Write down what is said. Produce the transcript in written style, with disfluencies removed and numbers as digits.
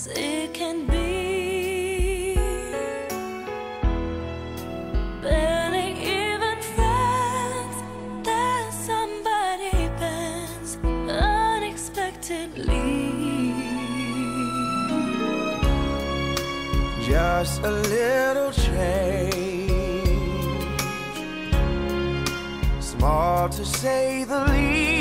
as it can be. Barely even friends, that somebody bends unexpectedly. Just a little change, small to say the least.